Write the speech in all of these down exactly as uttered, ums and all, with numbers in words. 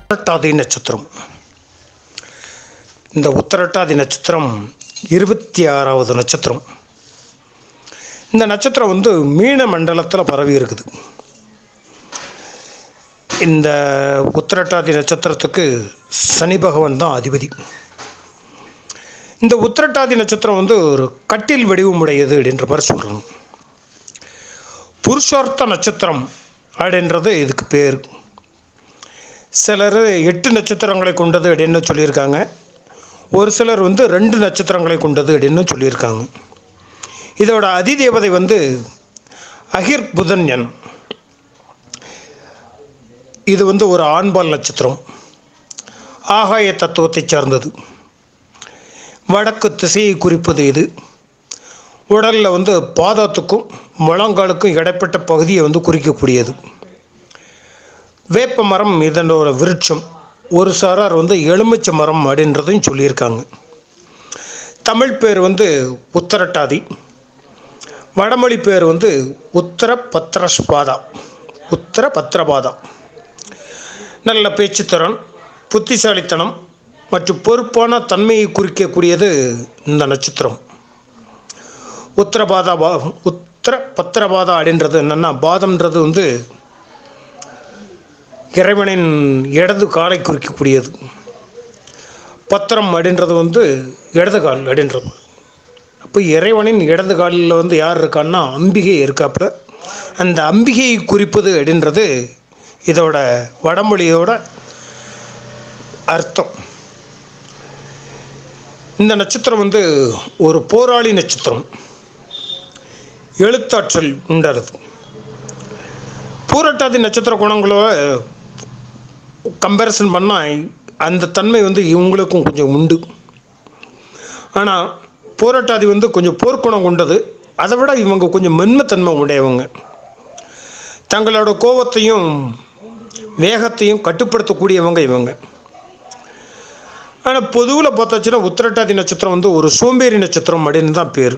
உத்திரட்டாதி நட்சத்திரம். இந்த உத்திரட்டாதி நட்சத்திரம் இருபத்தி ஆறாவது நட்சத்திரம். இந்த நட்சத்திரம் வந்து மீன மண்டலத்தில் பரவி இருக்குது. இந்த உத்திரட்டாதி நட்சத்திரத்துக்கு சனி பகவான் தான் அதிபதி. இந்த உத்திரட்டாதி நட்சத்திரம் வந்து ஒரு கட்டில் வடிவமுடையது அப்படின்ற மாதிரி சொல்கிறோம். புருஷார்த்த நட்சத்திரம் அப்படின்றது இதுக்கு பேர். சிலர் எட்டு நட்சத்திரங்களை கொண்டது அப்படின்னு சொல்லியிருக்காங்க. ஒரு சிலர் வந்து ரெண்டு நட்சத்திரங்களை கொண்டது அப்படின்னு சொல்லியிருக்காங்க. இதோட அதிதேவதை வந்து அகிர் புதன்யன். இது வந்து ஒரு ஆண்பால் நட்சத்திரம். ஆகாய தத்துவத்தை சார்ந்தது. வடக்கு திசையை குறிப்பது இது. உடலில் வந்து பாதத்துக்கும் முழங்காலுக்கும் இடைப்பட்ட பகுதியை வந்து குறிக்கக்கூடியது. வேப்ப மரம் இதனோட விருட்சம். ஒரு சாரார் வந்து எலுமிச்சை மரம் அப்படின்றதையும் சொல்லியிருக்காங்க. தமிழ் பேர் வந்து உத்திரட்டாதி. வடமொழி பேர் வந்து உத்தர பத்ரஸ்பாதா உத்தர பத்திரபாதா. நல்ல பேச்சுத்திறன், புத்திசாலித்தனம் மற்றும் பொறுப்பான தன்மையை குறிக்கக்கூடியது இந்த நட்சத்திரம். உத்தரபாதா பா உத்தர பத்திரபாதா அப்படின்றது என்னென்னா, பாதம்ன்றது வந்து இறைவனின் இடது காலை குறிக்கக்கூடியது. பத்திரம் அப்படின்றது வந்து இடது கால் அப்படின்றது. அப்போ இறைவனின் இடது காலில் வந்து யார் இருக்கான்னா அம்பிகை இருக்காப்புல. அந்த அம்பிகையை குறிப்பது அப்படின்றது இதோட வடமொழியோட அர்த்தம். இந்த நட்சத்திரம் வந்து ஒரு போராளி நட்சத்திரம். எழுத்தாற்றல் உண்டானது. பூரட்டாதி நட்சத்திர குணங்களோட கம்பேரிசன் பண்ணால் அந்த தன்மை வந்து இவங்களுக்கும் கொஞ்சம் உண்டு. ஆனால் பூரட்டாதி வந்து கொஞ்சம் போர்க்குணம் கொண்டது. அதை விட இவங்க கொஞ்சம் மென்மைத்தன்மை உடையவங்க. தங்களோட கோபத்தையும் வேகத்தையும் கட்டுப்படுத்தக்கூடியவங்க இவங்க. ஆனால் பொதுவில் பார்த்தாச்சுன்னா உத்திரட்டாதி நட்சத்திரம் வந்து ஒரு சோம்பேறி நட்சத்திரம் அப்படின்னு தான் பேர்.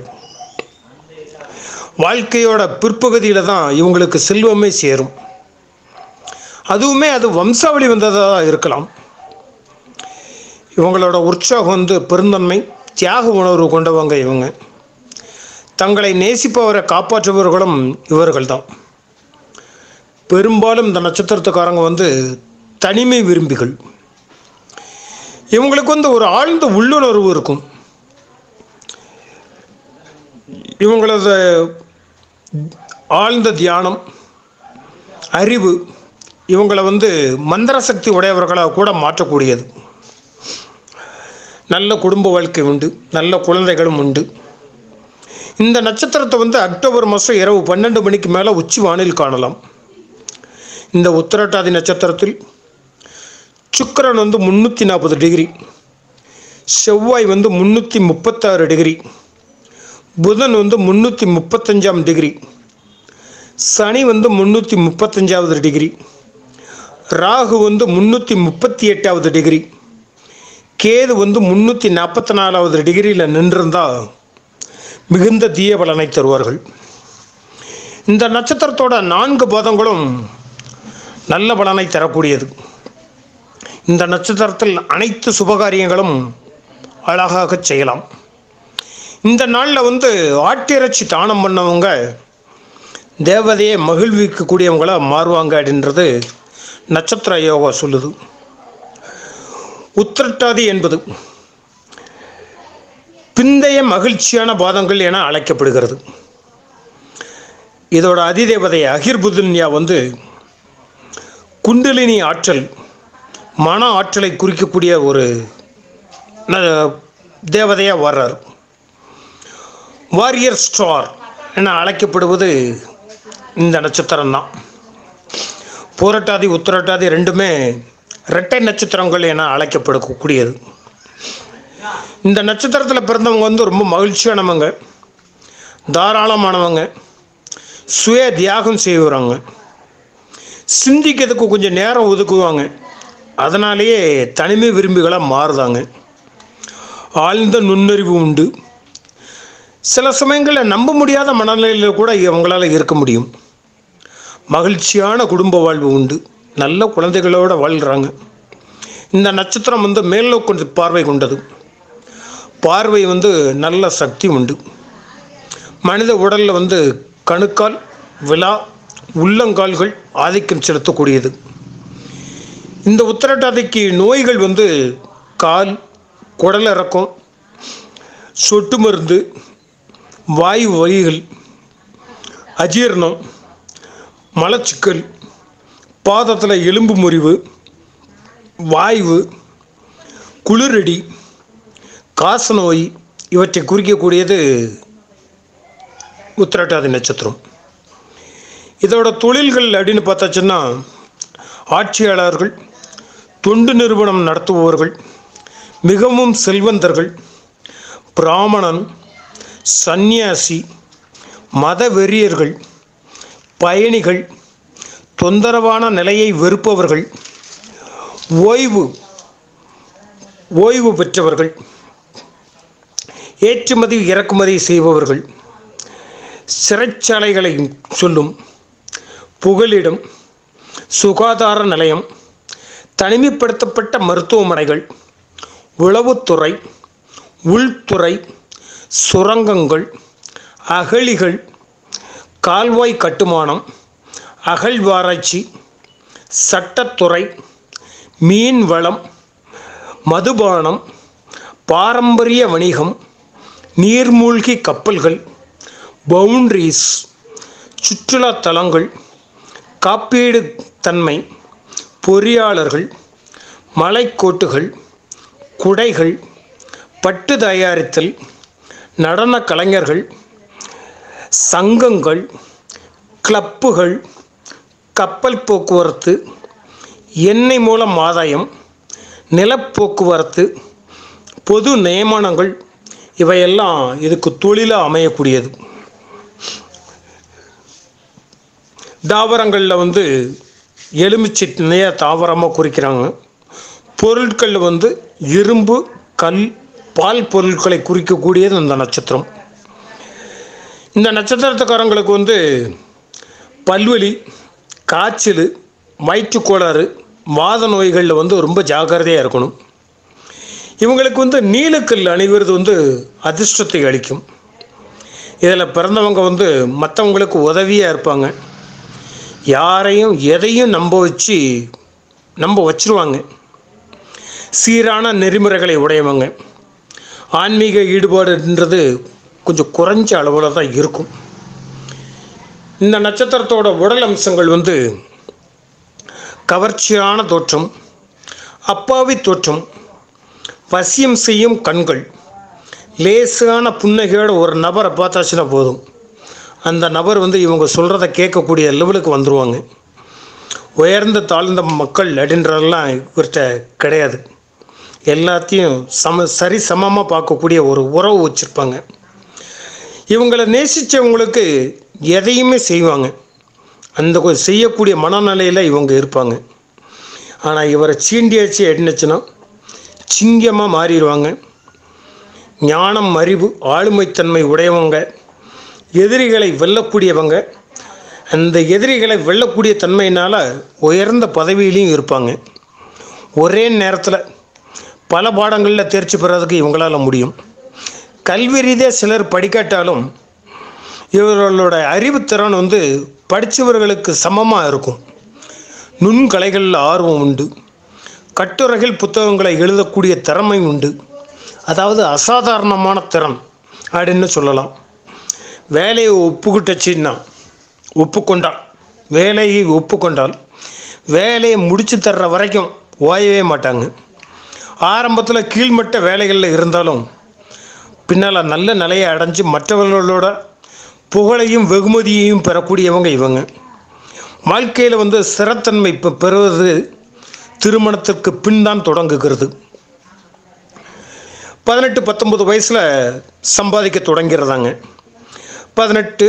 வாழ்க்கையோட பிற்பகுதியில் தான் இவங்களுக்கு செல்வமே சேரும். அதுவுமே அது வம்சாவளி வந்ததாக இருக்கலாம். இவங்களோட உற்சாகம் வந்து பெருந்தன்மை, தியாக உணர்வு கொண்டவங்க இவங்க. தங்களை நேசிப்பவரை காப்பாற்றுபவர்களும் இவர்கள் தான். பெரும்பாலும் இந்த நட்சத்திரத்துக்காரங்க வந்து தனிமை விரும்பிகள். இவங்களுக்கு வந்து ஒரு ஆழ்ந்த உள்ளுணர்வு இருக்கும். இவங்களது ஆழ்ந்த தியானம், அறிவு இவங்களை வந்து மந்திர சக்தி உடையவர்களாக கூட மாற்றக்கூடியது. நல்ல குடும்ப வாழ்க்கை உண்டு, நல்ல குழந்தைகளும் உண்டு. இந்த நட்சத்திரத்தை வந்து அக்டோபர் மாதம் இரவு பன்னெண்டு மணிக்கு மேலே உச்சி வானில் காணலாம். இந்த உத்திரட்டாதி நட்சத்திரத்தில் சுக்கிரன் வந்து முந்நூற்றி நாற்பது டிகிரி, செவ்வாய் வந்து முந்நூற்றி முப்பத்தாறு டிகிரி, புதன் வந்து முந்நூற்றி முப்பத்தஞ்சாம் டிகிரி, சனி வந்து முந்நூற்றி முப்பத்தஞ்சாவது டிகிரி, ராகு வந்து முந்நூற்றி முப்பத்தி எட்டாவது டிகிரி, கேது வந்து முந்நூற்றி நாற்பத்தி நாலாவது டிகிரியில் நின்றிருந்தால் மிகுந்த தீய பலனை தருவார்கள். இந்த நட்சத்திரத்தோட நான்கு பாதங்களும் நல்ல பலனை தரக்கூடியது. இந்த நட்சத்திரத்தில் அனைத்து சுபகாரியங்களும் அழகாக செய்யலாம். இந்த நாளில் வந்து ஆட்டிறைச்சி தானம் பண்ணவங்க தேவதையை மகிழ்விக்கக்கூடியவங்களாக மாறுவாங்க அப்படின்றது நட்சத்திர யோகா சொல்லுது. உத்திரட்டாதி என்பது பிந்தைய மகிழ்ச்சியான பாதங்கள் என அழைக்கப்படுகிறது. இதோட அதிதேவதை அகிர்புதன்யா வந்து குண்டலினி ஆற்றல், மன ஆற்றலை குறிக்கக்கூடிய ஒரு தேவதையாக வர்றார். வாரியர் ஸ்டார் என அழைக்கப்படுவது இந்த நட்சத்திரம் தான். பூரட்டாதி உத்திரட்டாதி ரெண்டுமே இரட்டை நட்சத்திரங்கள் என அழைக்கப்படக்கூடியது. இந்த நட்சத்திரத்தில் பிறந்தவங்க வந்து ரொம்ப மகிழ்ச்சியானவங்க, தாராளமானவங்க, சுய தியாகம் செய்வாங்க, சிந்திக்கிறதுக்கு கொஞ்சம் நேரம் ஒதுக்குவாங்க. அதனாலேயே தனிமை விரும்பிகளாக மாறுதாங்க. ஆழ்ந்த நுண்ணறிவு உண்டு. சில சமயங்களில் நம்ப முடியாத மனநிலையில் கூட அவங்களால இருக்க முடியும். மகிழ்ச்சியான குடும்ப வாழ்வு உண்டு. நல்ல குழந்தைகளோடு வாழ்கிறாங்க. இந்த நட்சத்திரம் வந்து மேல்நோக்கு பார்வை கொண்டது. பார்வை வந்து நல்ல சக்தி உண்டு. மனித உடலில் வந்து கணுக்கால், விலா, உள்ளங்கால்கள் ஆதிக்கம் செலுத்தக்கூடியது. இந்த உத்திரட்டாதிக்கு நோய்கள் வந்து கால், குடல் இறக்கம், சொட்டு மருந்து, வாயு வலிகள், அஜீரணம், மலச்சிக்கல், பாதத்தில் எலும்பு முறிவு, வாய்வு, குளிரடி, காசநோய் இவற்றை குறிக்கக்கூடியது உத்திரட்டாதி நட்சத்திரம். இதோட தொழில்கள் அப்படின்னு பார்த்தாச்சுன்னா ஆட்சியாளர்கள், தொண்டு நிறுவனம் நடத்துபவர்கள், மிகவும் செல்வந்தர்கள், பிராமணன், சந்நியாசி, மத வெறியர்கள், பயணிகள், தொந்தரவான நிலையை வெறுப்பவர்கள், ஓய்வு ஓய்வு பெற்றவர்கள், ஏற்றுமதி இறக்குமதி செய்பவர்கள், சிறைச்சாலைகளை சொல்லும், புகலிடம், சுகாதார நிலையம், தனிமைப்படுத்தப்பட்ட மருத்துவமனைகள், உளவுத்துறை, உள்துறை, சுரங்கங்கள், அகழிகள், கால்வாய் கட்டுமானம், அகழ்வாராய்ச்சி, சட்டத்துறை, மீன் வளம், மதுபானம், பாரம்பரிய வணிகம், நீர்மூழ்கி கப்பல்கள், பவுண்டரிஸ், சுற்றுலா தலங்கள், காப்பீடு தன்மை, பொறியாளர்கள், மலைக்கோட்டுகள், குடைகள், பட்டு தயாரித்தல், நடன கலைஞர்கள், சங்கங்கள், கிளப்புகள், கப்பல் போக்குவரத்து, எண்ணெய் மூலம் ஆதாயம், நிலப்போக்குவரத்து, பொது நியமனங்கள் இவையெல்லாம் இதுக்கு தொழிலாக அமையக்கூடியது. தாவரங்களில் வந்து எலுமிச்சை நிறைய தாவரமாக குறிக்கிறாங்க. பொருட்களில் வந்து இரும்பு, கல், பால் பொருட்களை குறிக்கக்கூடியது இந்த நட்சத்திரம். இந்த நட்சத்திரத்துக்காரங்களுக்கு வந்து பல்வலி, காய்ச்சல், வயிற்றுக்கோளாறு, வாத நோய்களில் வந்து ரொம்ப ஜாக்கிரதையாக இருக்கணும். இவங்களுக்கு வந்து நீலக்கல் அணிவது வந்து அதிர்ஷ்டத்தை அளிக்கும். இதில் பிறந்தவங்க வந்து மற்றவங்களுக்கு உதவியாக இருப்பாங்க. யாரையும் எதையும் நம்ப வச்சு நம்ப வச்சிருவாங்க. சீரான நெறிமுறைகளை உடையவங்க. ஆன்மீக ஈடுபாடுன்றது கொஞ்சம் குறைஞ்ச அளவில் தான் இருக்கும். இந்த நட்சத்திரத்தோட உடல் அம்சங்கள் வந்து கவர்ச்சியான தோற்றம், அப்பாவி தோற்றம், வசியம் செய்யும் கண்கள், லேசான புன்னகையோட ஒரு நபரை பார்த்தாச்சுன்னா போதும், அந்த நபர் வந்து இவங்க சொல்கிறத கேட்கக்கூடிய லெவலுக்கு வந்துடுவாங்க. உயர்ந்த தாழ்ந்த மக்கள் அப்படின்றதெல்லாம் இவர்கிட்ட கிடையாது. எல்லாத்தையும் சம சரி சமமாக பார்க்கக்கூடிய ஒரு உறவு வச்சுருப்பாங்க. இவங்களை நேசித்தவங்களுக்கு எதையுமே செய்வாங்க. அந்த செய்யக்கூடிய மனநிலையில் இவங்க இருப்பாங்க. ஆனால் இவரை சீண்டியாச்சு எண்ணுச்சுன்னா சிங்கமாக மாறிடுவாங்க. ஞானம், அறிவு, ஆளுமைத்தன்மை உடையவங்க, எதிரிகளை வெல்லக்கூடியவங்க. அந்த எதிரிகளை வெல்லக்கூடிய தன்மையினால் உயர்ந்த பதவியிலையும் இருப்பாங்க. ஒரே நேரத்தில் பல பாடங்களில் தேர்ச்சி பெறதுக்கு இவங்களால் முடியும். கல்வி ரீதியாக சிலர் படிக்காட்டாலும் இவர்களோட அறிவுத்திறன் வந்து படித்தவர்களுக்கு சமமாக இருக்கும். நுண்கலைகளில் ஆர்வம் உண்டு. கட்டுரைகள், புத்தகங்களை எழுதக்கூடிய திறமை உண்டு. அதாவது அசாதாரணமான திறன் அப்படின்னு சொல்லலாம். வேலையை ஒப்புக்கிட்டச்சின்னா ஒப்புக்கொண்டால் வேலையை ஒப்புக்கொண்டால் வேலையை முடித்து தர்ற வரைக்கும் ஓயவே மாட்டாங்க. ஆரம்பத்தில் கீழ்மட்ட வேலைகளில் இருந்தாலும் பின்னால் நல்ல நிலையை அடைஞ்சு மற்றவர்களோட புகழையும் வெகுமதியையும் பெறக்கூடியவங்க இவங்க. வாழ்க்கையில் வந்து ஸ்திரத்தன்மை இப்போ பெறுவது திருமணத்திற்கு பின் தான் தொடங்குகிறது. பதினெட்டு பத்தொம்பது வயசில் சம்பாதிக்க தொடங்கிறதாங்க. பதினெட்டு,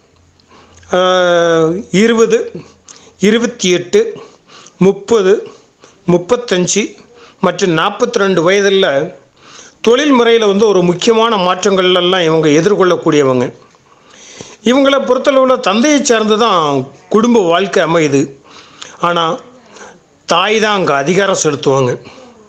இருபது, இருபத்தி எட்டு, முப்பது, முப்பத்தஞ்சு மற்றும் நாற்பத்தி ரெண்டு வயதில் தொழில் முறையில் வந்து ஒரு முக்கியமான மாற்றங்கள்லாம் இவங்க எதிர்கொள்ளக்கூடியவங்க. இவங்களை பொறுத்தளவில் தந்தையை சார்ந்து தான் குடும்ப வாழ்க்கை அமையுது. ஆனால் தாய் தான் அங்கே அதிகாரம் செலுத்துவாங்க.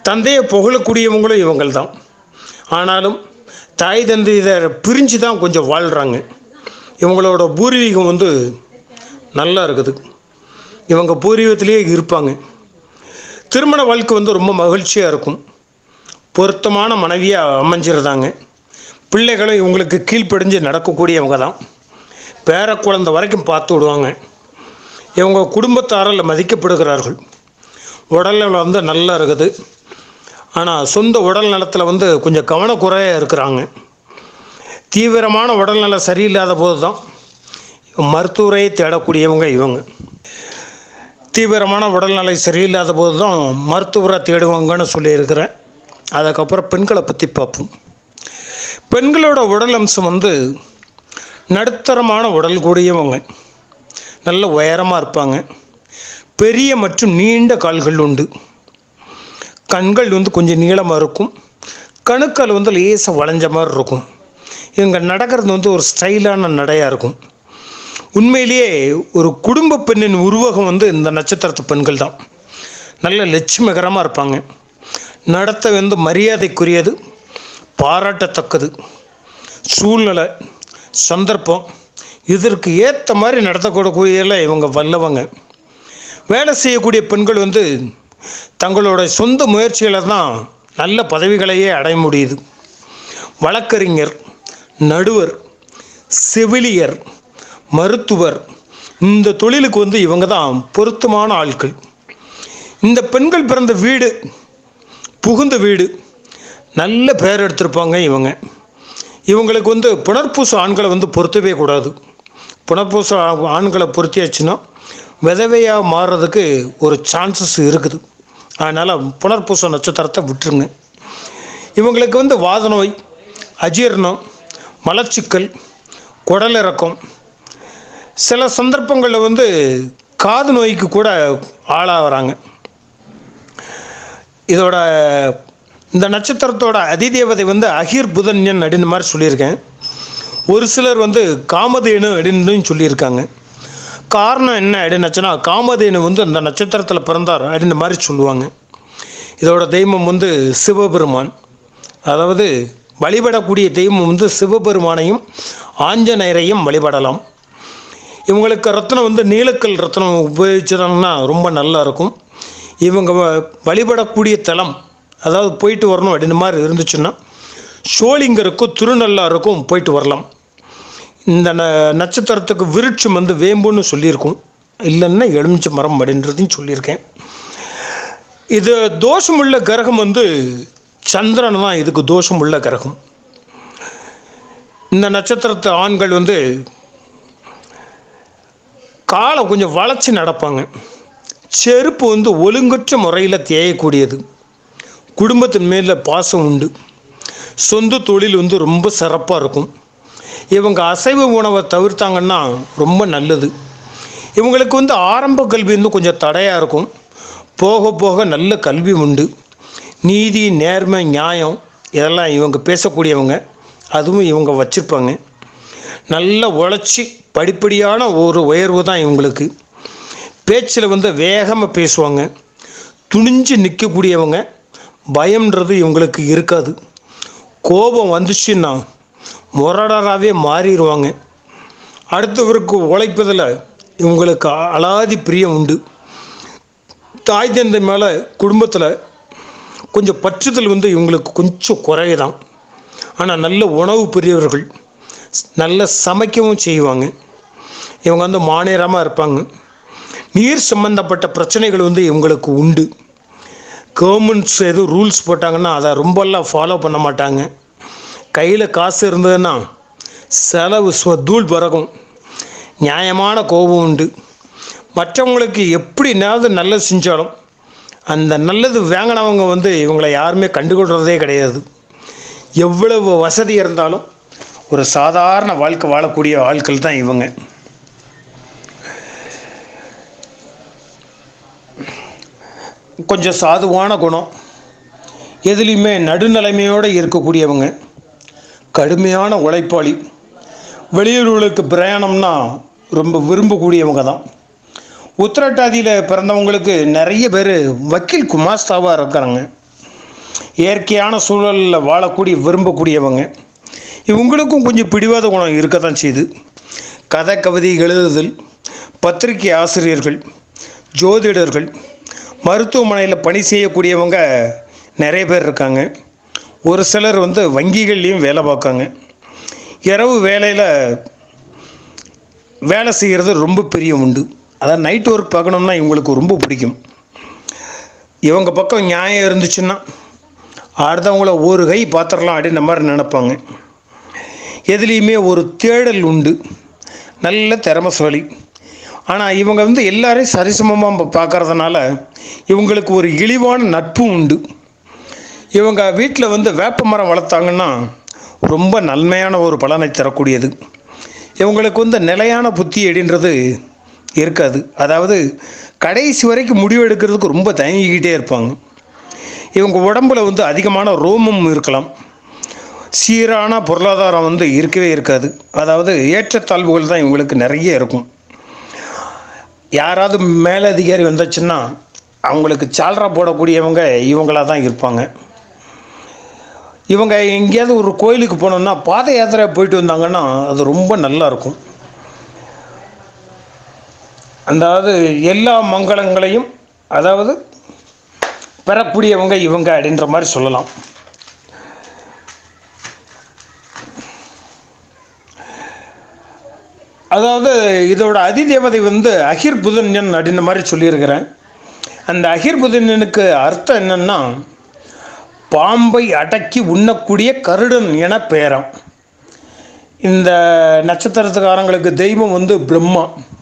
தந்தையை புகழக்கூடியவங்களும் இவங்கள் தான். ஆனாலும் தாய் தந்தை இதை பிரிஞ்சு தான் கொஞ்சம் வாழ்கிறாங்க. இவங்களோட பூர்வீகம் வந்து நல்லா இருக்குது. இவங்க பூர்வீகத்திலேயே இருப்பாங்க. திருமண வாழ்க்கை வந்து ரொம்ப மகிழ்ச்சியாக இருக்கும். பொருத்தமான மனைவியாக அமைஞ்சிருந்தாங்க. பிள்ளைகளும் இவங்களுக்கு கீழ்ப்படிஞ்சு நடக்கக்கூடியவங்க தான். பேர குழந்தை வரைக்கும் பார்த்து விடுவாங்க. இவங்க குடும்பத்தாரால் மதிக்கப்படுகிறார்கள். உடல்நலம் வந்து நல்லா இருக்குது. ஆனால் சொந்த உடல் நலத்தில் வந்து கொஞ்சம் கவனக்குறையாக இருக்கிறாங்க. தீவிரமான உடல்நலம் சரியில்லாத போது தான் மருத்துவரை தேடக்கூடியவங்க இவங்க. தீவிரமான உடல்நிலை சரியில்லாத போது தான் மருத்துவரை தேடுவாங்கன்னு சொல்லியிருக்கிறேன். அதுக்கப்புறம் பெண்களை பற்றி பார்ப்போம். பெண்களோட உடல் அம்சம் வந்து நடுத்தரமான உடல் கூடியவங்க. நல்ல உயரமாக இருப்பாங்க. பெரிய மற்றும் நீண்ட கால்கள் உண்டு. கண்கள் வந்து கொஞ்சம் நீளமாக இருக்கும். கணுக்கால் வந்து லேசாக வளைஞ்ச மாதிரி இருக்கும். இவங்க நடக்கிறது வந்து ஒரு ஸ்டைலான நடையாக இருக்கும். உண்மையிலேயே ஒரு குடும்ப பெண்ணின் உருவகம் வந்து இந்த நட்சத்திரத்து பெண்கள் தான். நல்ல லட்சுமிகரமாக இருப்பாங்க. நடத்தை வந்து மரியாதைக்குரியது, பாராட்டத்தக்கது. சூழ்நிலை, சந்தர்ப்பம் இதற்கு ஏற்ற மாதிரி நடத்தக்கூடக்கூடியல இவங்க வல்லவங்க. வேலை செய்யக்கூடிய பெண்கள் வந்து தங்களோட சொந்த முயற்சிகளை தான் நல்ல பதவிகளையே அடைய முடியுது. வழக்கறிஞர், நடுவர், செவிலியர், மருத்துவர் இந்த தொழிலுக்கு வந்து இவங்க தான் பொருத்தமான ஆட்கள். இந்த பெண்கள் பிறந்த வீடு, புகுந்த வீடு நல்ல பேர் எடுத்திருப்பாங்க இவங்க. இவங்களுக்கு வந்து புனர்பூச ஆண்களை வந்து பொருத்தவே கூடாது. புனர்பூச ஆண்களை பொருத்தியாச்சுன்னா விதவையாக மாறுறதுக்கு ஒரு சான்சஸ் இருக்குது. அதனால் புனர்பூச நட்சத்திரத்தை விட்டுருங்க. இவங்களுக்கு வந்து வாத நோய், அஜீரணம், மலச்சிக்கல், குடலிறக்கம், சில சந்தர்ப்பங்களில் வந்து காது நோய்க்கு கூட ஆளாகிறாங்க. இதோட இந்த நட்சத்திரத்தோட அதிதேவதை வந்து அகிர் புதன்யன் அப்படின்னு மாதிரி சொல்லியிருக்கேன். ஒரு சிலர் வந்து காமதேனு அப்படின்னு சொல்லியிருக்காங்க. காரணம் என்ன அப்படின்னாச்சுன்னா, காமதேனு வந்து அந்த நட்சத்திரத்தில் பிறந்தார் அப்படின்ற மாதிரி சொல்லுவாங்க. இதோட தெய்வம் வந்து சிவபெருமான். அதாவது வழிபடக்கூடிய தெய்வம் வந்து சிவபெருமானையும் ஆஞ்சநேயரையும் வழிபடலாம். இவங்களுக்கு ரத்னம் வந்து நீலக்கல் ரத்னம் உபயோகிச்சாங்கன்னா ரொம்ப நல்லா இருக்கும். இவங்க வழிபடக்கூடிய தலம், அதாவது போயிட்டு வரணும் அப்படின்ற மாதிரி இருந்துச்சுன்னா ஷோலிங்கருக்கும் திருநள்ளாருக்கும் போயிட்டு வரலாம். இந்த ந நட்சத்திரத்துக்கு விருட்சம் வந்து வேம்புன்னு சொல்லியிருக்கும், இல்லைன்னா எலுமிச்சை மரம் அப்படின்றதையும் சொல்லியிருக்கேன். இது தோஷமுள்ள கிரகம் வந்து சந்திரன் தான். இதுக்கு தோஷமுள்ள கிரகம். இந்த நட்சத்திரத்து ஆண்கள் வந்து காலை கொஞ்சம் வளைச்சி நடப்பாங்க. செருப்பு வந்து ஒழுங்கற்ற முறையில் தேயக்கூடியது. குடும்பத்தின் மேலே பாசம் உண்டு. சொந்த தொழில் வந்து ரொம்ப சிறப்பாக இருக்கும். இவங்க அசைவ உணவை தவிர்த்தாங்கன்னா ரொம்ப நல்லது. இவங்களுக்கு வந்து ஆரம்ப கல்வி வந்து கொஞ்சம் தடையாக இருக்கும். போக போக நல்ல கல்வி உண்டு. நீதி, நேர்மை, நியாயம் இதெல்லாம் இவங்க பேசக்கூடியவங்க. அதுவும் இவங்க வச்சுருப்பாங்க. நல்ல உழைச்சி படிப்படியான ஒரு உயர்வு தான் இவங்களுக்கு. பேச்சில் வந்து வேகமாக பேசுவாங்க. துணிஞ்சு நிற்கக்கூடியவங்க. பயம்ன்றது இவங்களுக்கு இருக்காது. கோபம் வந்துச்சுன்னா முரடராகவே மாறிடுவாங்க. அடுத்தவருக்கு உழைப்பதில் இவங்களுக்கு அலாதி பிரியம் உண்டு. தாய் தந்தை மேலே குடும்பத்தில் கொஞ்சம் பற்றுதல் வந்து இவங்களுக்கு கொஞ்சம் குறையதான். ஆனால் நல்ல உணவு பெரியவர்கள், நல்ல சமைக்கவும் செய்வாங்க. இவங்க வந்து மாநிலமாக இருப்பாங்க. நீர் சம்பந்தப்பட்ட பிரச்சனைகள் வந்து இவங்களுக்கு உண்டு. கவர்மெண்ட்ஸ் எதுவும் ரூல்ஸ் போட்டாங்கன்னா அதை ரொம்பலாம் ஃபாலோ பண்ண மாட்டாங்க. கையில் காசு இருந்ததுன்னா செலவு தூள் பறக்கும். நியாயமான கோபம் உண்டு. மற்றவங்களுக்கு எப்படினாவது நல்லது செஞ்சாலும் அந்த நல்லது வாங்கினவங்க வந்து இவங்களை யாருமே கண்டுகொள்கிறதே கிடையாது. எவ்வளவு வசதி இருந்தாலும் ஒரு சாதாரண வாழ்க்கை வாழக்கூடிய ஆட்கள் தான் இவங்க. கொஞ்சம் சாதுவான குணம், எதுலேயுமே நடுநிலைமையோடு இருக்கக்கூடியவங்க, கடுமையான உழைப்பாளி, வெளியூர்களுக்கு பிரயாணம்னா ரொம்ப விரும்பக்கூடியவங்க தான். உத்திரட்டாதியில் பிறந்தவங்களுக்கு நிறைய பேர் வக்கீல் குமாஸ்தாவாக இருக்கிறாங்க. இயற்கையான சூழலில் வாழக்கூடிய விரும்பக்கூடியவங்க. இவங்களுக்கும் கொஞ்சம் பிடிவாத குணம் இருக்க தான் செய்யுது. கதை கவிதை எழுதுதல், பத்திரிகை ஆசிரியர்கள், ஜோதிடர்கள், மருத்துவமனையில் பணி செய்யக்கூடியவங்க நிறைய பேர் இருக்காங்க. ஒரு சிலர் வந்து வங்கிகள்லேயும் வேலை பார்க்காங்க. இரவு வேலையில் வேலை செய்கிறது ரொம்ப பெரிய உண்டு. அதாவது நைட் ஒர்க் பார்க்கணும்னா இவங்களுக்கு ரொம்ப பிடிக்கும். இவங்க பக்கம் நியாயம் இருந்துச்சுன்னா அடுத்தவங்கள ஒரு கை பார்த்துடலாம் அப்படின்ற மாதிரி நினைப்பாங்க. எதுலேயுமே ஒரு தேடல் உண்டு. நல்ல திறமைசாலி. ஆனால் இவங்க வந்து எல்லாரையும் சரிசமமாக பார்க்கறதுனால இவங்களுக்கு ஒரு இழிவான நட்பும் உண்டு. இவங்க வீட்டில் வந்து வேப்ப மரம் வளர்த்தாங்கன்னா ரொம்ப நன்மையான ஒரு பலனை தரக்கூடியது. இவங்களுக்கு வந்து நிலையான புத்தி அப்படின்றது இருக்காது. அதாவது கடைசி வரைக்கும் முடிவு எடுக்கிறதுக்கு ரொம்ப தயங்கிக்கிட்டே இருப்பாங்க. இவங்க உடம்புல வந்து அதிகமான ரோமம் இருக்கலாம். சீரான பொருளாதாரம் வந்து இருக்கவே இருக்காது. அதாவது ஏற்றத்தாழ்வுகள் தான் இவங்களுக்கு நிறைய இருக்கும். யாராவது மேலதிகாரி வந்துச்சுன்னா அவங்களுக்கு சால்ரா போடக்கூடியவங்க இவங்களாக தான் இருப்பாங்க. இவங்க எங்கேயாவது ஒரு கோயிலுக்கு போனோம்னா பாத யாத்திரை போயிட்டு வந்தாங்கன்னா அது ரொம்ப நல்லா இருக்கும். அதாவது எல்லா மங்களங்களையும் அதாவது பெறக்கூடியவங்க இவங்க அப்படின்ற மாதிரி சொல்லலாம். அதாவது இதோட அதிதேவதை வந்து அகிர் புதன்யன் அப்படின்ற மாதிரி சொல்லியிருக்கிறேன். அந்த அகிர் புதன்யனுக்கு அர்த்தம் என்னன்னா பாம்பை அடக்கி உண்ணக்கூடிய கருடன் என பெயரம். இந்த நட்சத்திரத்துக்காரங்களுக்கு தெய்வம் வந்து பிரம்மா.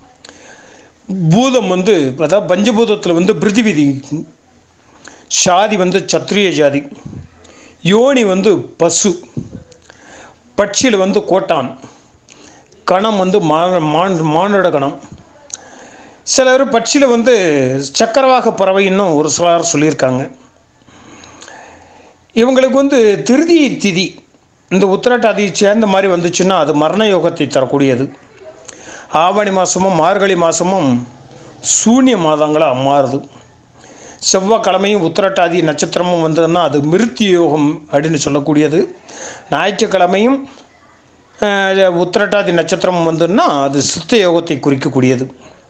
பூதம் வந்து அதாவது பஞ்சபூதத்தில் வந்து பிருத்திவிதி. சாதி வந்து சத்திரிய ஜாதி. யோனி வந்து பசு. பட்சியில் வந்து கோட்டான். கணம் வந்து மான் மானுட கணம். சிலர் பட்சியில் வந்து சக்கரவாக பறவைன்னு ஒரு சிலர் சொல்லியிருக்காங்க. இவங்களுக்கு வந்து திருதி திதி இந்த உத்திரட்டாதியை சேர்ந்த மாதிரி வந்துச்சுன்னா அது மரண யோகத்தை தரக்கூடியது. ஆவணி மாதமும் மார்கழி மாதமும் சூன்ய மாதங்களாக மாறுது. செவ்வாய்க்கிழமையும் உத்திரட்டாதி நட்சத்திரமும் வந்ததுன்னா அது மிருத்தி யோகம் அப்படின்னு சொல்லக்கூடியது. ஞாயிற்றுக்கிழமையும் உத்திரட்டாதி நட்சத்திரம் வந்துன்னா அது சித்த யோகத்தை குறிக்கக்கூடியது.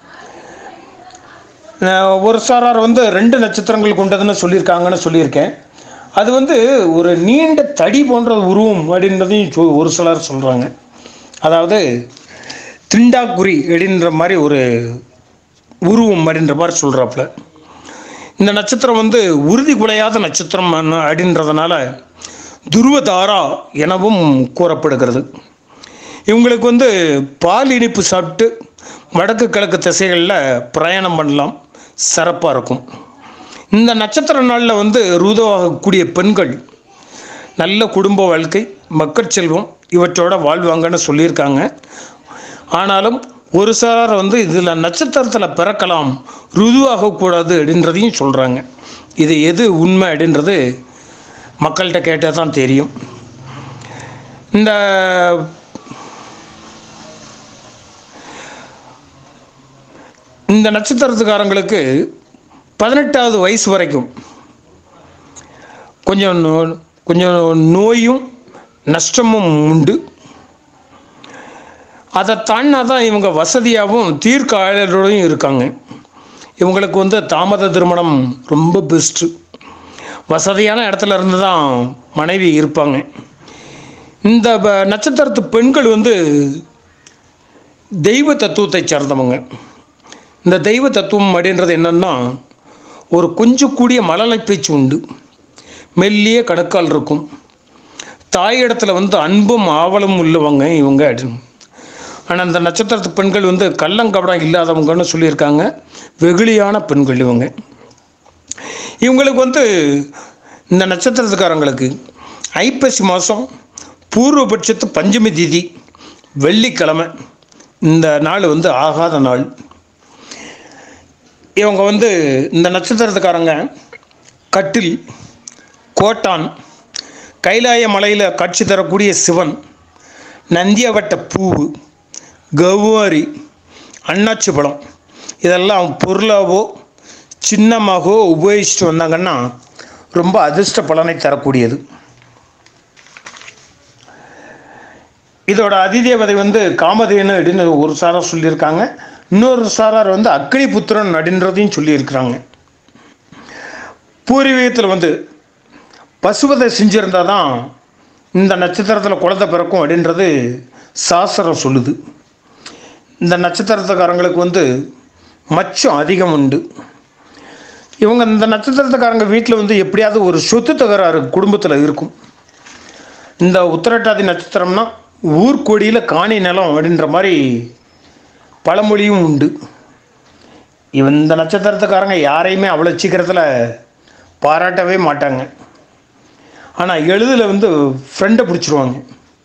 ஒரு சாரார் வந்து ரெண்டு நட்சத்திரங்கள் கொண்டதுன்னு சொல்லியிருக்காங்கன்னு சொல்லியிருக்கேன். அது வந்து ஒரு நீண்ட தடி போன்ற உருவம் அப்படின்றதையும் ஒரு சிலர் சொல்கிறாங்க. அதாவது திண்டாக்குறி அப்படின்ற மாதிரி ஒரு உருவம் அப்படின்ற மாதிரி சொல்கிறாப்புல. இந்த நட்சத்திரம் வந்து உறுதி குலையாத நட்சத்திரம் அப்படின்றதுனால துருவதாரா எனவும் கூறப்படுகிறது. இவங்களுக்கு வந்து பால் இனிப்பு சாப்பிட்டு வடக்கு கிழக்கு திசைகளில் பிரயாணம் பண்ணலாம். சிறப்பாக இருக்கும். இந்த நட்சத்திர நாளில் வந்து ரூதவாகக்கூடிய பெண்கள் நல்ல குடும்ப வாழ்க்கை, மக்கள் செல்வம் இவற்றோட வாழ்வாங்கன்னு சொல்லியிருக்காங்க. ஆனாலும் ஒரு சிலர் வந்து இதில் நட்சத்திரத்தில் பிறக்கலாம், ருதுவாகக்கூடாது அப்படின்றதையும் சொல்கிறாங்க. இது எது உண்மை அப்படின்றது மக்கள்கிட்ட கேட்டால் தான் தெரியும். இந்த இந்த நட்சத்திரத்துக்காரங்களுக்கு பதினெட்டாவது வயசு வரைக்கும் கொஞ்சம் கொஞ்சம் நோயும் நஷ்டமும் உண்டு. அதை தாண்டினா தான் இவங்க வசதியாகவும் தீர்க்க ஆயுளோடையும் இருக்காங்க. இவங்களுக்கு வந்து தாமத திருமணம் ரொம்ப பெஸ்ட்டு. வசதியான இடத்துல இருந்து தான் மனைவி இருப்பாங்க. இந்த நட்சத்திரத்து பெண்கள் வந்து தெய்வ தத்துவத்தை சேர்ந்தவங்க. இந்த தெய்வ தத்துவம் அப்படின்றது என்னன்னா ஒரு கொஞ்சம் கூடிய மழலை பேச்சு உண்டு. மெல்லிய கணக்கால் இருக்கும். தாயிடத்தில் வந்து அன்பும் ஆவலும் உள்ளவங்க இவங்க. ஆனால் அந்த நட்சத்திரத்து பெண்கள் வந்து கள்ளங்கபடம் இல்லாதவங்கன்னு சொல்லியிருக்காங்க. வெகுளியான பெண்கள் இவங்க. இவங்களுக்கு வந்து இந்த நட்சத்திரத்துக்காரங்களுக்கு ஐப்பசி மாதம் பூர்வபட்சத்து பஞ்சமி திதி வெள்ளிக்கிழமை இந்த நாள் வந்து ஆகாத நாள். இவங்க வந்து இந்த நட்சத்திரத்துக்காரங்க கட்டில், கோட்டான், கைலாய மலையில் காட்சி தரக்கூடிய சிவன், நந்தியவட்ட பூவு, கௌவாரி, அண்ணாச்சி பழம் இதெல்லாம் பொருளாவோ சின்னமாகவோ உபயோகிச்சுட்டு வந்தாங்கன்னா ரொம்ப அதிர்ஷ்ட பலனை தரக்கூடியது. இதோட அதிதேவதை வந்து காமதேனு அப்படின்னு ஒரு சாரார் சொல்லியிருக்காங்க. இன்னொரு சாரார் வந்து அக்னி புத்திரன் அப்படின்றதையும் சொல்லியிருக்கிறாங்க. பூர்வீகத்தில் வந்து பசுவதை செஞ்சிருந்தால் தான் இந்த நட்சத்திரத்தில் குழந்தை பிறக்கும் அப்படின்றது சாஸ்திரம் சொல்லுது. இந்த நட்சத்திரத்துக்காரங்களுக்கு வந்து மச்சம் அதிகம் உண்டு. இவங்க இந்த நட்சத்திரத்துக்காரங்க வீட்டில் வந்து எப்படியாவது ஒரு சொத்து தகராறு குடும்பத்தில் இருக்கும். இந்த உத்திரட்டாதி நட்சத்திரம்னா ஊர்கொடியில் காணி நிலம் அப்படின்ற மாதிரி பழமொழியும் உண்டு. இவன் இந்த நட்சத்திரத்துக்காரங்க யாரையுமே அவ்வளோ சீக்கிரத்தில் பாராட்டவே மாட்டாங்க. ஆனால் எழுதில் வந்து ஃப்ரெண்டை பிடிச்சிருவாங்க.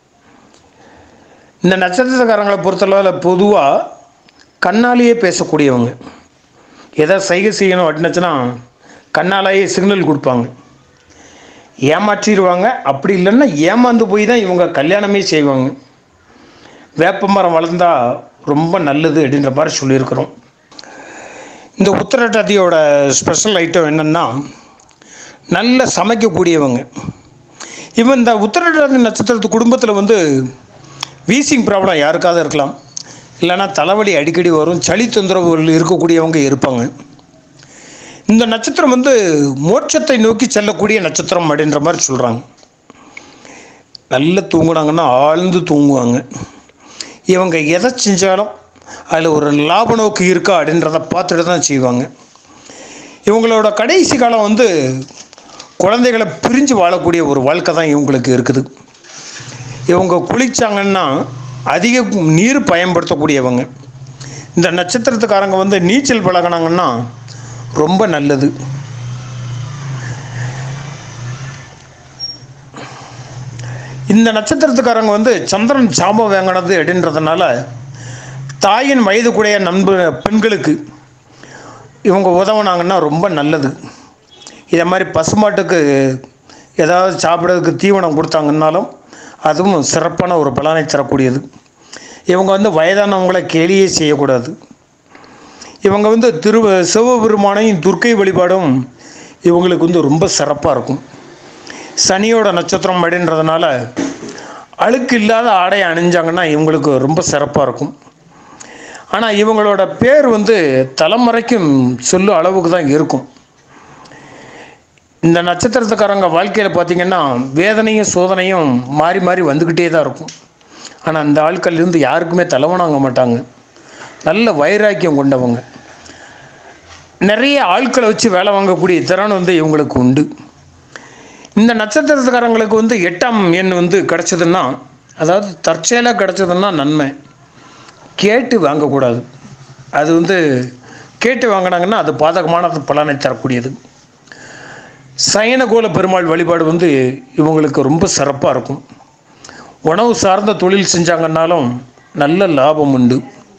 இந்த நட்சத்திரக்காரங்களை பொறுத்தளவில் பொதுவாக கண்ணாலேயே பேசக்கூடியவங்க. எதாவது சைகை செய்யணும் அப்படின்னுச்சுன்னா கண்ணாலேயே சிக்னல் கொடுப்பாங்க, ஏமாற்றிடுவாங்க. அப்படி இல்லைன்னா ஏமாந்து போய் தான் இவங்க கல்யாணமே செய்வாங்க. வேப்ப மரம் வளர்ந்தால் ரொம்ப நல்லது அப்படின்ற மாதிரி சொல்லியிருக்கிறோம். இந்த உத்திரட்டாதியோட ஸ்பெஷல் ஐட்டம் என்னென்னா நல்ல சமைக்கக்கூடியவங்க. இவன் இந்த உத்திரட்டாதி நட்சத்திரத்து குடும்பத்தில் வந்து வீசிங் ப்ராப்ளம் யாருக்காவது இருக்கலாம், இல்லைன்னா தலைவலி அடிக்கடி வரும், சளி தொந்தரவுகள் இருக்கக்கூடியவங்க இருப்பாங்க. இந்த நட்சத்திரம் வந்து மோட்சத்தை நோக்கி செல்லக்கூடிய நட்சத்திரம் அப்படின்ற மாதிரி சொல்கிறாங்க. நல்லா தூங்குனாங்கன்னா ஆழ்ந்து தூங்குவாங்க. இவங்க எதை செஞ்சாலும் அதில் ஒரு லாப நோக்கு இருக்கா அப்படின்றத பார்த்துட்டு தான் செய்வாங்க. இவங்களோட கடைசி காலம் வந்து குழந்தைகளை பிரிஞ்சு வாழக்கூடிய ஒரு வாழ்க்கை தான் இவங்களுக்கு இருக்குது. இவங்க குளித்தாங்கன்னா அதிக நீர் பயன்படுத்தக்கூடியவங்க. இந்த நட்சத்திரத்துக்காரங்க வந்து நீச்சல் பழகினாங்கன்னா ரொம்ப நல்லது. இந்த நட்சத்திரத்துக்காரங்க வந்து சந்திரன் சாபம் வாங்கினது அப்படின்றதுனால தாயின் வயது கூடிய நண்பு பெண்களுக்கு இவங்க உதவுனாங்கன்னா ரொம்ப நல்லது. இதை மாதிரி பசுமாட்டுக்கு ஏதாவது சாப்பிட்றதுக்கு தீவனம் கொடுத்தாங்கன்னாலும் அதுவும் சிறப்பான ஒரு பலனை தரக்கூடியது. இவங்க வந்து வயதானவங்களை கேலியே செய்யக்கூடாது. இவங்க வந்து திரு சிவபெருமானையும் துர்க்கை வழிபாடும் இவங்களுக்கு வந்து ரொம்ப சிறப்பாக இருக்கும். சனியோட நட்சத்திரம் அப்படின்றதுனால அழுக்கு இல்லாத ஆடை அணிஞ்சாங்கன்னா இவங்களுக்கு ரொம்ப சிறப்பாக இருக்கும். ஆனால் இவங்களோட பேர் வந்து தலைமுறைக்கும் சொல்லும் அளவுக்கு தான் இருக்கும். இந்த நட்சத்திரத்துக்காரங்க வாழ்க்கையில் பார்த்திங்கன்னா வேதனையும் சோதனையும் மாறி மாறி வந்துக்கிட்டே தான் இருக்கும். ஆனால் அந்த ஆட்கள்லேருந்து யாருக்குமே தலைவணாங்க மாட்டாங்க. நல்ல வைராக்கியம் கொண்டவங்க. நிறைய ஆட்களை வச்சு வேலை வாங்கக்கூடிய திறன் வந்து இவங்களுக்கு உண்டு. இந்த நட்சத்திரத்துக்காரங்களுக்கு வந்து எட்டாம் எண் வந்து கிடச்சதுன்னா, அதாவது தற்செயலாக கிடச்சதுன்னா நன்மை. கேட்டு வாங்கக்கூடாது. அது வந்து கேட்டு வாங்கினாங்கன்னா அது பாதகமான பலனை தரக்கூடியது. சயனகோல பெருமாள் வழிபாடு வந்து இவங்களுக்கு ரொம்ப சிறப்பாக இருக்கும். உணவு சார்ந்த தொழில் செஞ்சாங்கன்னாலும் நல்ல லாபம் உண்டு.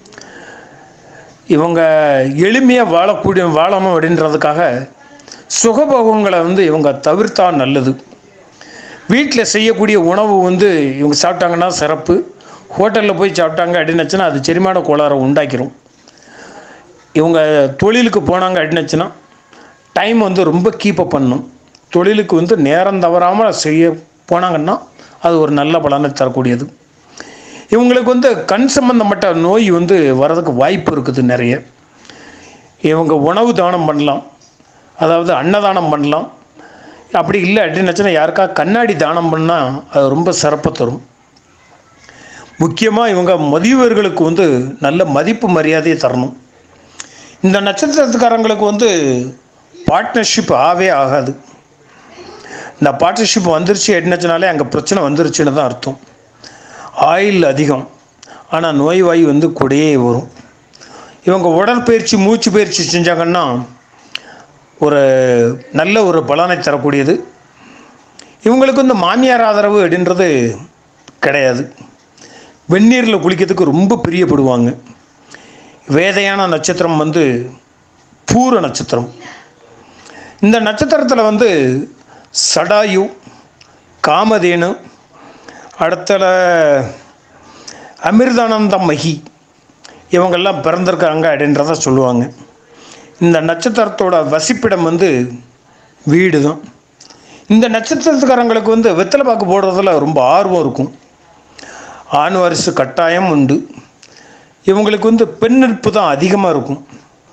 இவங்க எளிமையாக வாழக்கூடிய வாழணும் அப்படின்றதுக்காக சுகபோகங்களை வந்து இவங்க தவிர்த்தா நல்லது. வீட்டில் செய்யக்கூடிய உணவு வந்து இவங்க சாப்பிட்டாங்கன்னா சிறப்பு. ஹோட்டலில் போய் சாப்பிட்டாங்க அப்படின்னுச்சுன்னா அது செரிமான கோளாறை உண்டாக்கிடும். இவங்க தொழிலுக்கு போனாங்க அப்படின்னுச்சுன்னா டைம் வந்து ரொம்ப கீப்பப் பண்ணணும். தொழிலுக்கு வந்து நேரம் தவறாமல் செய்ய போனாங்கன்னா அது ஒரு நல்ல பலனை தரக்கூடியது. இவங்களுக்கு வந்து கண் சம்பந்தப்பட்ட நோய் வந்து வர்றதுக்கு வாய்ப்பு இருக்குது நிறைய. இவங்க உணவு தானம் பண்ணலாம், அதாவது அன்னதானம் பண்ணலாம். அப்படி இல்லை அப்படின்னுச்சுன்னா யாருக்கா கண்ணாடி தானம் பண்ணால் அது ரொம்ப சிறப்பு தரும். முக்கியமாக இவங்க முதியவர்களுக்கு வந்து நல்ல மதிப்பு மரியாதையை தரணும். இந்த நட்சத்திரத்துக்காரங்களுக்கு வந்து பார்ட்னர்ஷிப் ஆகவே ஆகாது. இந்த பார்ட்னர்ஷிப் வந்துருச்சு அப்படின்னாலே அங்கே பிரச்சனை வந்துருச்சுன்னு தான் அர்த்தம். ஆயில் அதிகம், ஆனால் நோய்வாய் வந்து கூடயே வரும். இவங்க உடற்பயிற்சி மூச்சு பயிற்சி செஞ்சாங்கன்னா ஒரு நல்ல ஒரு பலனை தரக்கூடியது. இவங்களுக்கு வந்து மாமியார் ஆதரவு அப்படின்றது கிடையாது. வெந்நீரில் குளிக்கிறதுக்கு ரொம்ப பிரியப்படுவாங்க. வேதையான நட்சத்திரம் வந்து பூர நட்சத்திரம். இந்த நட்சத்திரத்தில் வந்து சடாயு, காமதேனு, அடுத்தல அமிர்தானந்த மகி இவங்கெல்லாம் பிறந்திருக்காங்க அப்படின்றத சொல்லுவாங்க. இந்த நட்சத்திரத்தோட வசிப்பிடம் வந்து வீடு தான். இந்த நட்சத்திரத்துக்காரங்களுக்கு வந்து வெத்தலை பாக்கு போடுறதுல ரொம்ப ஆர்வம் இருக்கும். ஆண் வாரிசு கட்டாயம் உண்டு. இவங்களுக்கு வந்து பெண்ணெடுப்பு தான் அதிகமாக இருக்கும்.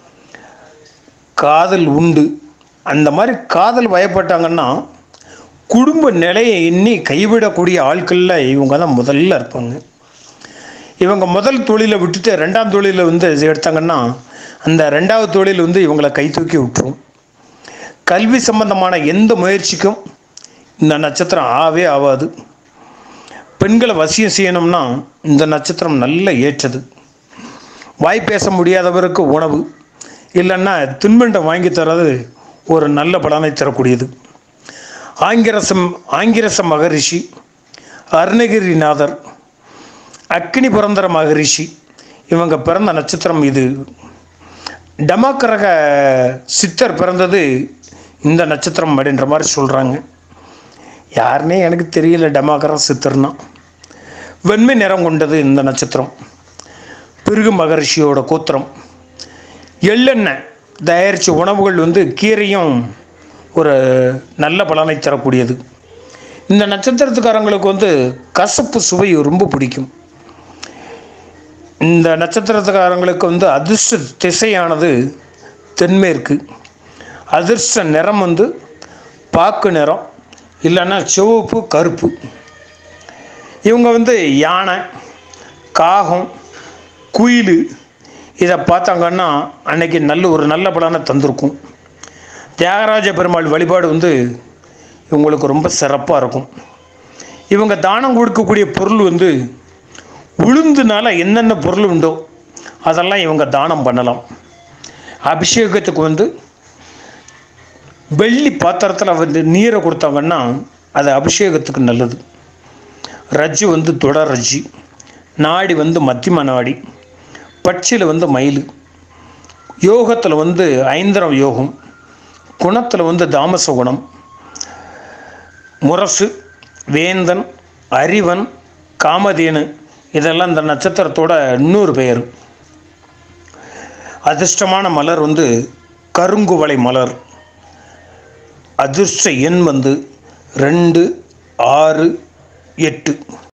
காதல் உண்டு. அந்த மாதிரி காதல் வயப்பட்டாங்கன்னா குடும்ப நிலையை எண்ணி கைவிடக்கூடிய ஆட்களில் இவங்க தான் முதல்ல இருப்பாங்க. இவங்க முதல் தொழிலை விட்டுட்டு ரெண்டாம் தொழிலை வந்து எடுத்தாங்கன்னா அந்த ரெண்டாவது தொழில் வந்து இவங்களை கை தூக்கி விட்டுரும். கல்வி சம்பந்தமான எந்த முயற்சிக்கும் இந்த நட்சத்திரம் ஆவே ஆகாது. பெண்களை வசியம் செய்யணும்னா இந்த நட்சத்திரம் நல்ல ஏற்றது. வாய் பேச முடியாதவருக்கு உணவு இல்லைன்னா தின்பண்டம் வாங்கி தர்றது ஒரு நல்ல பலனை தரக்கூடியது. ஆங்கிரசம் ஆங்கிரச மகரிஷி, அருணகிரிநாதர், அக்னி புரந்தர மகரிஷி இவங்க பிறந்த நட்சத்திரம் இது. டமாக்கரக சித்தர் பிறந்தது இந்த நட்சத்திரம் அப்படின்ற மாதிரி சொல்கிறாங்க. யாருன்னே எனக்கு தெரியல டமாக்கர சித்தர்னா. வெண்மை நிறம் கொண்டது இந்த நட்சத்திரம். பிருகு மகரிஷியோட கோத்திரம். எள்ளெண்ணெய் தயாரித்த உணவுகள் வந்து கீரையும் ஒரு நல்ல பலனை தரக்கூடியது. இந்த நட்சத்திரத்துக்காரங்களுக்கு வந்து கசப்பு சுவை ரொம்ப பிடிக்கும். இந்த நட்சத்திரத்துக்காரங்களுக்கு வந்து அதிர்ஷ்ட திசையானது தென்மேற்கு. அதிர்ஷ்ட நிறம் வந்து பாக்கு நிறம் இல்லைன்னா சிவப்பு கருப்பு. இவங்க வந்து யானை, காகம், குயில் இதை பார்த்தாங்கன்னா அன்னைக்கு நல்ல ஒரு நல்ல பலனை தந்திருக்கும். தியாகராஜ பெருமாள் வழிபாடு வந்து இவங்களுக்கு ரொம்ப சிறப்பாக இருக்கும். இவங்க தானம் கொடுக்கக்கூடிய பொருள் வந்து உளுந்துனால என்னென்ன பொருள் உண்டோ அதெல்லாம் இவங்க தானம் பண்ணலாம். அபிஷேகத்துக்கு வந்து வெள்ளி பாத்திரத்தில் வந்து நீரை கொடுத்தாங்கன்னா அது அபிஷேகத்துக்கு நல்லது. ரஜ்ஜு வந்து தொடர் ரஜ்ஜி, நாடி வந்து மத்தியம நாடி, பட்சியில் வந்து மயில், யோகத்தில் வந்து ஐந்தரம் யோகம், குணத்தில் வந்து தாமச குணம், முரசு, வேந்தன், அறிவன், காமதேனு இதெல்லாம் இந்த நட்சத்திரத்தோட இன்னொரு பெயர். அதிர்ஷ்டமான மலர் வந்து கருங்குவளை மலர். அதிர்ஷ்ட எண் வந்து ரெண்டு, ஆறு, எட்டு.